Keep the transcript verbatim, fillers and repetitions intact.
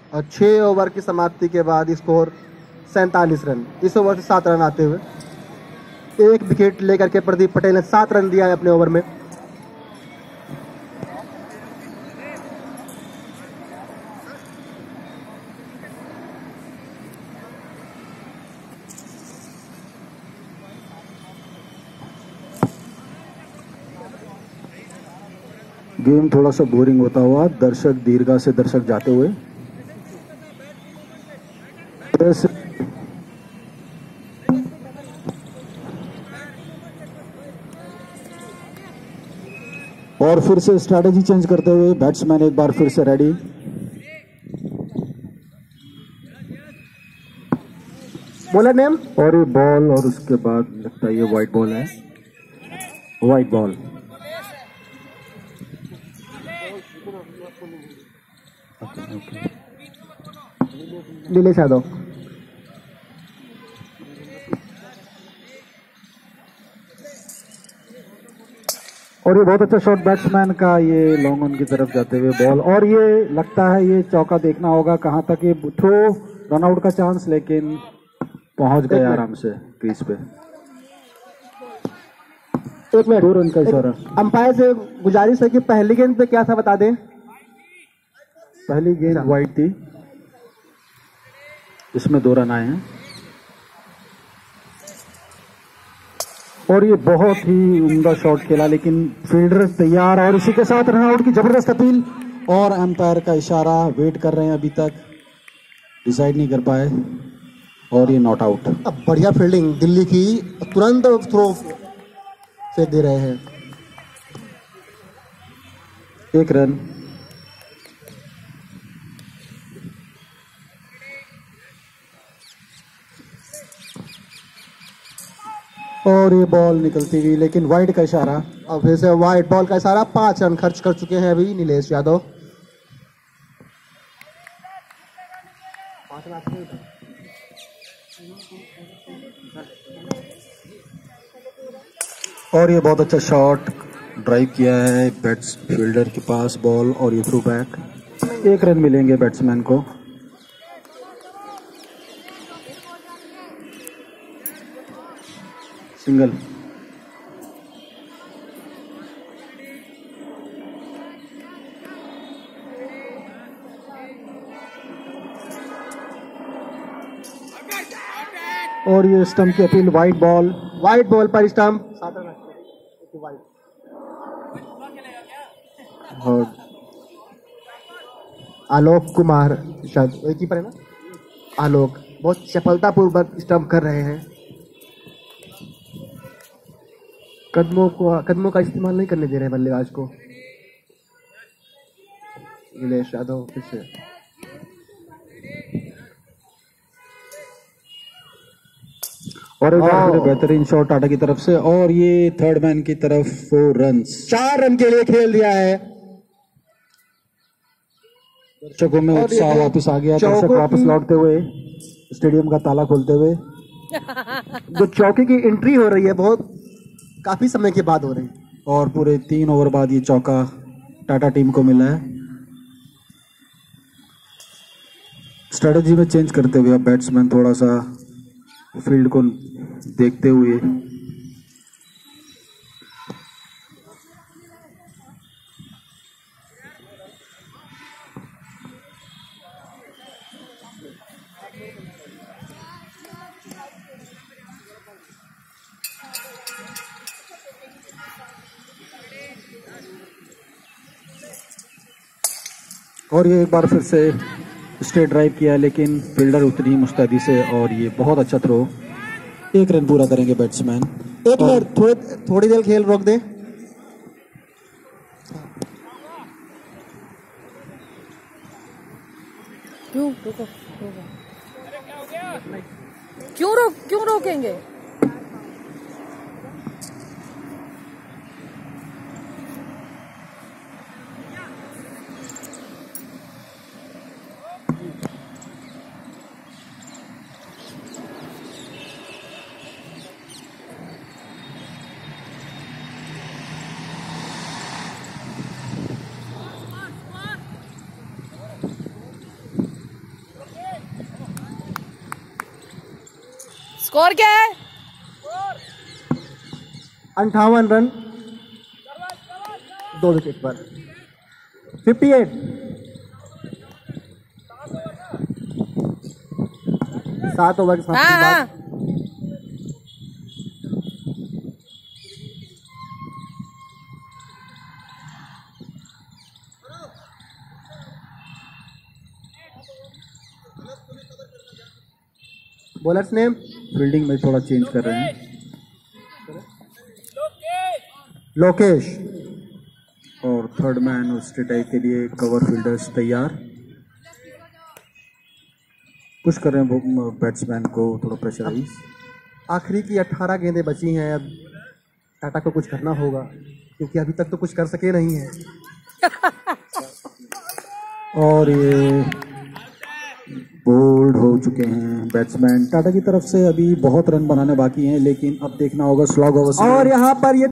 और छः ओवर की समाप्ति के बाद स्कोर सैंतालीस रन। इस ओवर से सात रन आते हुए एक विकेट लेकर के प्रदीप पटेल ने सात रन दिया है अपने ओवर में। गेम थोड़ा सा बोरिंग होता हुआ, दर्शक दीर्घा से दर्शक जाते हुए और फिर से स्ट्रैटेजी चेंज करते हुए बैट्समैन एक बार फिर से रेडी। बॉलर नेम और ये बॉल, और उसके बाद लगता है ये वाइट बॉल है, वाइट बॉल। नीलेश यादव। और ये बहुत अच्छा शॉट बैट्समैन का, ये लॉन्ग ऑन की तरफ जाते हुए बॉल, और ये लगता है ये चौका देखना होगा कहां तक ये थ्रो, रन आउट का चांस, लेकिन पहुंच गए आराम से क्रीज पे। एक मिनट, दो रन का इशारा। अंपायर से गुजारिश है कि पहली गेंद पे क्या था बता दें। पहली गेंद वाइड थी, इसमें दो रन आए हैं। और ये बहुत ही उम्दा शॉट खेला, लेकिन फील्डर तैयार, और इसी के साथ रन आउट की जबरदस्त अपील, और एम्पायर का इशारा वेट कर रहे हैं, अभी तक डिसाइड नहीं कर पाए, और ये नॉट आउट। अब बढ़िया फील्डिंग दिल्ली की, तुरंत थ्रो से दे रहे हैं। एक रन। और ये बॉल निकलती हुई, लेकिन वाइड का इशारा। अब फिर से वाइड बॉल का इशारा। पांच रन खर्च कर चुके हैं अभी नीलेश यादव। और ये बहुत अच्छा शॉट ड्राइव किया है बैट्स फील्डर के पास बॉल, और ये थ्रू बैक। एक रन मिलेंगे बैट्समैन को। सिंगल। और ये स्टंप की appeal, wide ball. Wide ball पर स्टंप। और आलोक कुमार शायद वही कीपर है ना, आलोक बहुत सफलतापूर्वक स्टंप कर रहे हैं। कदमों को कदमों का इस्तेमाल नहीं करने दे रहे बल्लेबाज को। नीलेश यादव फिर से। और एक बेहतरीन शॉट टाटा की तरफ से, और ये थर्ड मैन की तरफ फोर रन। चार रन के लिए खेल दिया है। दर्शकों में उत्साह वापस आ गया, दर्शक वापस लौटते हुए, स्टेडियम का ताला खोलते हुए। जो चौके की एंट्री हो रही है बहुत काफी समय के बाद हो रही है, और पूरे तीन ओवर बाद ये चौका टाटा टीम को मिला है। स्ट्रेटजी में चेंज करते हुए अब बैट्समैन थोड़ा सा फील्ड को देखते हुए और ये एक बार फिर से स्ट्रेट ड्राइव किया, लेकिन फील्डर उतनी ही मुस्तैदी से, और ये बहुत अच्छा थ्रो। एक रन पूरा करेंगे बैट्समैन। एक मिनट, थोड़ी थोड़ी देर खेल रोक दे। क्यों रोको, क्यों रोक क्यों रोकेंगे? स्कोर क्या है? अंठावन रन दो विकेट पर। Fifty eight. सात ओवर के हाँ साथ हाँ बॉलर्स नेम फील्डिंग में थोड़ा चेंज कर रहे हैं। लोकेश। और थर्ड मैन उस स्ट्रेटाई के लिए कवर फील्डर्स तैयार, पुश कर रहे हैं बैट्समैन को थोड़ा प्रेशराइज। आखिरी की अठारह गेंदें बची हैं, अब टाटा को कुछ करना होगा क्योंकि अभी तक तो कुछ कर सके नहीं है। और ये बोल्ड हो चुके हैं बैट्समैन टाटा की तरफ से। अभी बहुत रन बनाने बाकी हैं, लेकिन अब देखना होगा स्लॉग ओवर और यहाँ पर ये